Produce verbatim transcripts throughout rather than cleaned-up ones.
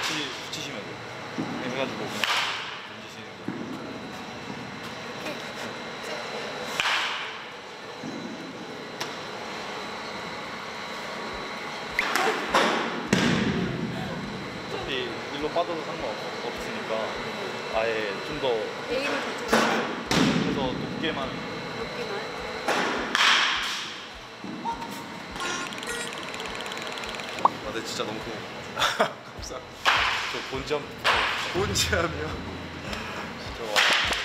같이 붙이시면 돼요. 해가지고 그냥 던지시는 거. 어차피 일로 빠져도 상관없으니까 아예 좀 더 에임을 해서 높게만 높게만. 아, 근데 진짜 너무 감사합니다. 저 본점 본지함이요? 진짜 와.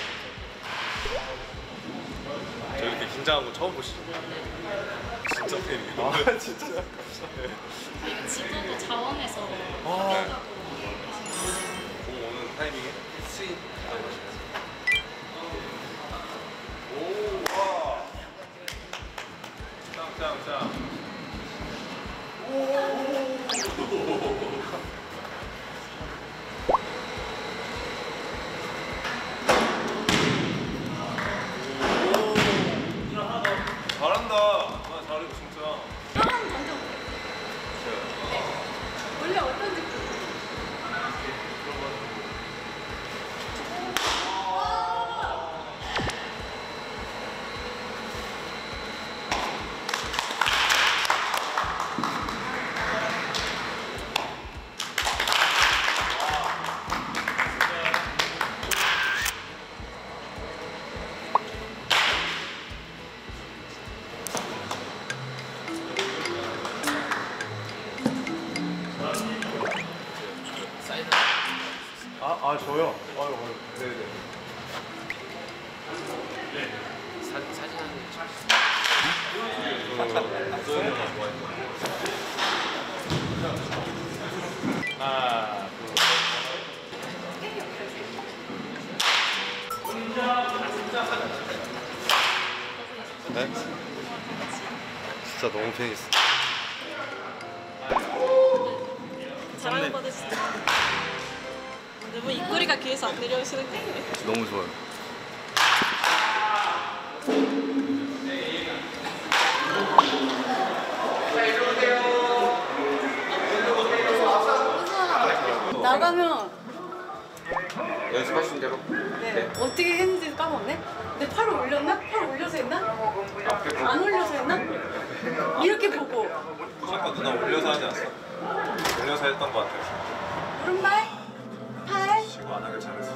저 이렇게 긴장한 거 처음 보시죠? 진짜 팬이에요. 아 진짜? 네. 저희가 지도도 자원에서 아. 하다고 공 오는 타이밍에 스윗 오, 와. 짱짱짱. 오. 잘한다. 나 잘해 진짜. 한번 던져볼게요. 네. 원래 어떤 느낌? 아, 아 저요? 아유, 아유, 네네. 사, 사진 한 하나, 둘. 네? 진짜 너무 팬이었어. 자랑 받으시죠. 너무 입꼬리가 귀에서 안 내려오시는 거 같아요. 너무 좋아요. 나가면 연습하신 대로. 네, 어떻게 했는지 까먹네? 내 팔을 올렸나? 팔 올려서 했나? 안 올려서 했나? 이렇게 보고 잠깐 누나 올려서 하지 않았어? 올려서 했던 것 같아요. 오른발, 팔. 쉬고 안 하길 잘했어.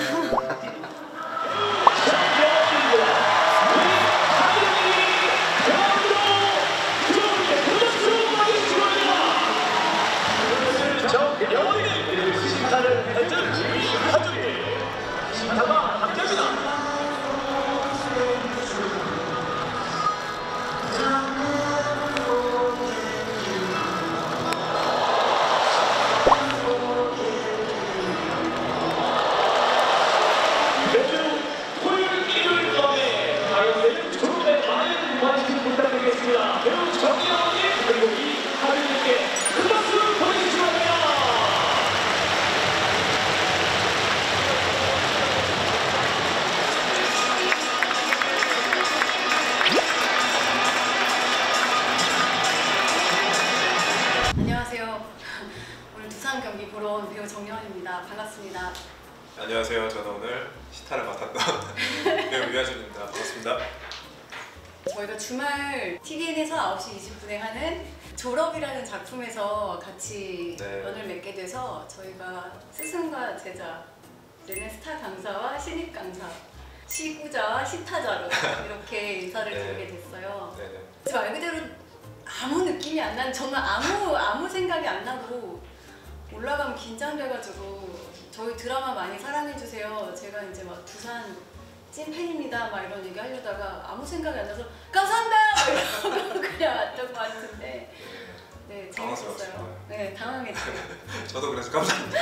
안녕하세요. 오늘 두산 경기 보러 온 배우 정여원입니다. 반갑습니다. 안녕하세요. 저는 오늘 시타를 맡았던 배우 유하준입니다. 반갑습니다. 저희가 주말 티비엔에서 아홉 시 이십 분에 하는 졸업이라는 작품에서 같이 네. 연을 맺게 돼서 저희가 스승과 제자, 내는 스타 강사와 신입 강사, 시구자와 시타자로 이렇게 인사를 네. 드리게 됐어요. 네네. 말 그대로 아무 느낌이 안 나는, 정말 아무 아무 생각이 안 나고 올라가면 긴장돼가지고 저희 드라마 많이 사랑해주세요. 제가 이제 막 두산 찐팬입니다 막 이런 얘기 하려다가 아무 생각이 안 나서 감사합니다 막 이러고 그냥 왔던 것 같은데 네, 재밌었어요. 네, 당황했죠. 저도 그래서 감사합니다.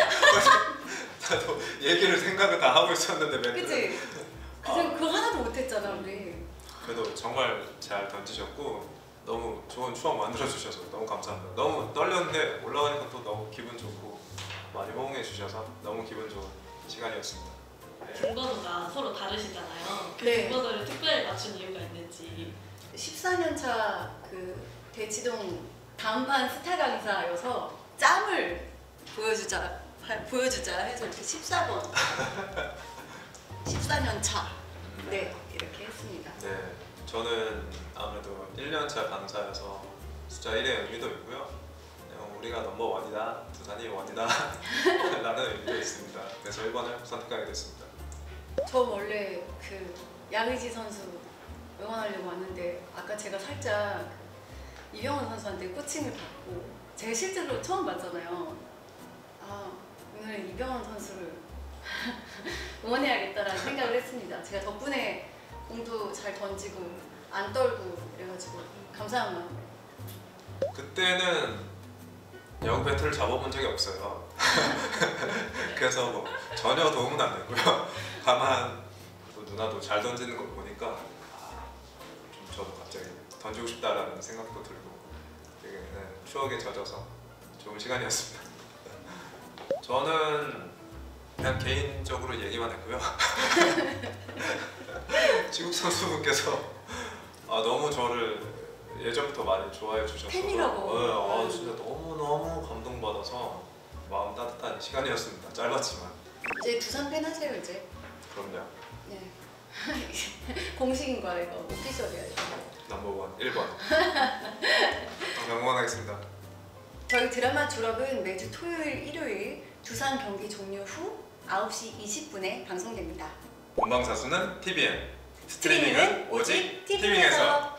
나도 얘기를 생각을 다 하고 있었는데 맨날. 그치? 그냥 그거 하나도 못했잖아 우리. 그래도 정말 잘 던지셨고 너무 좋은 추억 만들어주셔서 너무 감사합니다. 너무 떨렸는데 올라가니까 또 너무 기분 좋고 많이 호응해 주셔서 너무 기분 좋은 시간이었습니다. 중고도가 서로 다르시잖아요. 그 네. 중고도를 특별히 맞춘 이유가 있는지. 십사 년 차 그 대치동 다음판 스타 강사여서 짬을 보여주자 보여주자 해서 이렇게 십사 번 십사 년 차. 네, 이렇게 했습니다. 네, 저는 아무래도 일 년 차 강사여서 숫자 일의 의미도 있고요. 그냥 우리가 넘버원이다, 두산이 원이다 라는 의미도 있습니다. 그래서 일 번을 선택하게 됐습니다. 저 원래 그 양의지 선수 응원하려고 왔는데 아까 제가 살짝 이병헌 선수한테 코칭을 받고 제가 실제로 처음 봤잖아요. 아, 오늘 이병헌 선수를 응원해야겠다라는 생각을 했습니다. 제가 덕분에 공도 잘 던지고 안 떨고 그래가지고 감사한 마음에. 그때는 야구 배트를 잡아본 적이 없어요. 그래서 뭐 전혀 도움은 안 됐고요. 다만 또 누나도 잘 던지는 거 보니까 아, 좀 저도 갑자기 던지고 싶다라는 생각도 들고 되게 네, 추억에 젖어서 좋은 시간이었습니다. 저는 그냥 개인적으로 얘기만 했고요. 지국 선수분께서 아, 너무 저를 예전부터 많이 좋아해 주셔서 팬이라고. 네, 아, 진짜 너무너무 감동받아서 마음 따뜻한 시간이었습니다. 짧았지만. 이제 두산 팬 하세요 이제. 그럼요. 네. 공식인 거야 이거. 오피셜이야 이거. 넘버원 일 번. 응원하겠습니다. 저희 드라마 졸업은 매주 토요일, 일요일 두산 경기 종료 후 아홉 시 이십 분에 방송됩니다. 본방사수는 티비엔, 스트리밍은 오직 티빙에서.